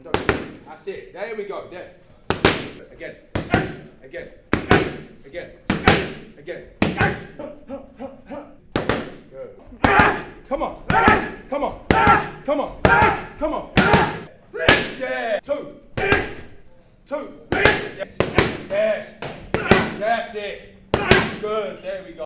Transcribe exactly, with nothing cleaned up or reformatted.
That's it. There we go. There. Again. Again. Again. Again. Good. Come on. Come on. Come on. Come on. Yeah. Two. Two. Yeah. That's it. Good. There we go.